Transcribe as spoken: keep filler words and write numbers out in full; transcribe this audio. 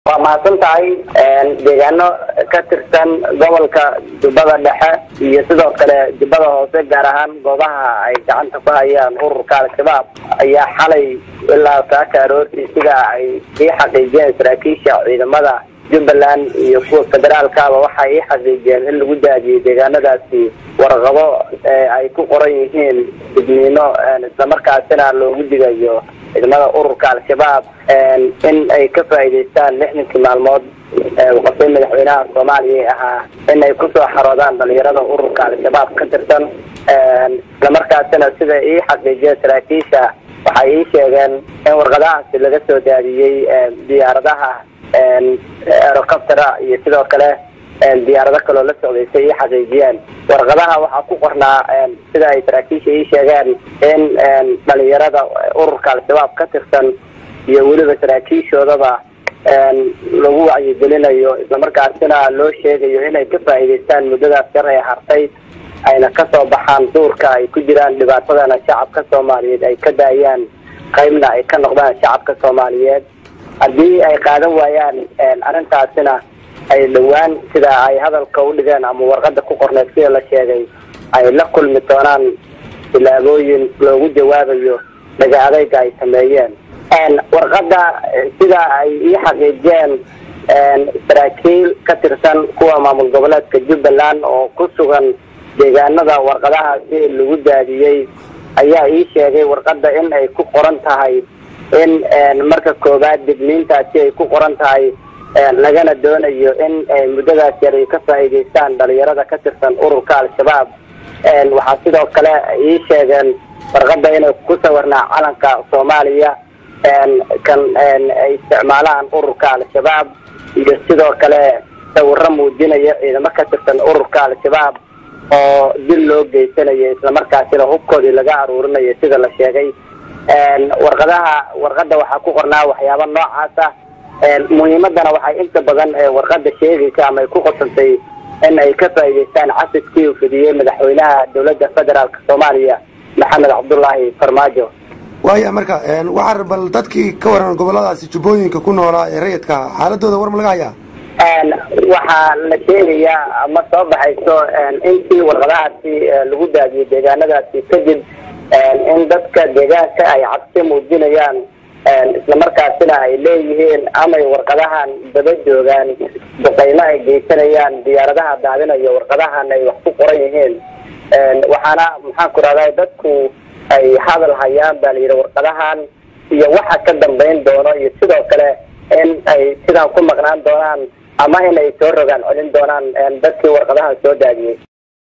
waa mahadsantahay deegaano ka tirsan gobolka Jubbada Dhexe iyo sidoo kale Jubbada Hoose gaar ahaan goobaha ay gacanta ku hayaan ururka Al-Shabaab ayaa xalay ilaa saaka aroortii sida ay ii xaqiijiyeen saraakiisha ciidamada Jubbaland iyo kuwa federaalka waxa ay xaqiijiyeen in lagu daadiyay deegaanadaasi warqado ay ku qoran yihiin digniino isla markaasina loogu digayo ciidamada ururka Al-Shabaab in ay ka faa'iideystaan lixdan maalmood waqti madaxweynaha Soomaaliya ahaa in ay ku soo xaroodaan dhalinyarada ururka Al-Shabaab ka tirsan isla markaasina sida ay xaqiijiyeen saraakiisha waxa ay sheegeen in warqadahaasi laga soo daadiyay diyaaradaha helicopter iyo sidoo kale diyaarado kale la socday ay xaqiijiyeen warqadaha waxa ku qornaa sida ay saraakiisha ay sheegeen in dhalinyarada ururka Al-Shabaab ka tirsan iyo waliba saraakiishoodaba lagu wacyigelinayo isla markaasina loo sheegayo inay ka faa'iideystaan muddadaas yar ee hartay ayna ka soo baxaan duurka ay ku jiraan dhibaatadana shacabka Soomaaliyeed ay ka daayaan qaybna ay ka noqdaan shacabka Soomaaliyeed haddii ay qaadan waayaan arrintaasina ay dhawaan sida ay hadalka u dhigeen ama warqada ku qorneed sida la sheegay ay la kulmi doonaan tilaabooyin loogu jawaabayo dhagaadayga ay sameeyeen warqada sida ay ii xaqiijiyeen saraakiil ka tirsan kuwa maamul goboleedka Jubbaland oo ku sugan deegaanada warqadahaasi lagu daadiyay ayaa ii sheegay warqada in ay ku qoran tahay in marka koobaad digniintaasi ay ku qoran tahay lagana doonayo in muddadaas yar ay ka faa'iideystaan dhalinyarada ka tirsan ururka Al-Shabaab waxa sidoo kale ii sheegeen warqada inay ku sawirnaa calanka Soomaaliya kan ay isticmaalaan ururka Al-Shabaab iyo sidoo kale sawirro muujinaya ciidamo ka tirsan ururka Al-Shabaab oo dil loo geysanayo isla markaasina hubkoodii laga aruurinayo sida la sheegay warqadaha warqada waxa ku qornaa waxyaabo noocaas ah muhiimadana waxay inta badan warqada sheegaysaa ama ay ku qosantay in ay ka faa'iideystaan cafiskii uu fidiyay madaxweynaha dowladda federaalka Soomaaliya Maxamed Cabdullaahi Farmaajo waaya marka waxa bal dadkii ka waran goboladaasi Jubbooyinka ku noolaa ee rayidka xaaladooda war ma laga hayaa waxa la sheegayaa ama soo baxayso intii warqadahaasi lagu daadiyay deegaanadaasi kadib in dadka deegaanka ay cabsi muujinayaan isla markaasina ay leeyihiin ama warqadahan daba joogaan duqeymo ay geysanayaan diyaaradaha daadinaya warqadahan ay wax ku qoran yihiin waxaana maxaan ku raadayay dadku ay hadal hayaan baa la yidhi warqadahan iyo waxa ka dambeyn doono iyo sidoo kale in ay sidaan ku maqnaan doonaan ama in ay soo rogaan celin doonaan dadkii warqadaha soo daadiyay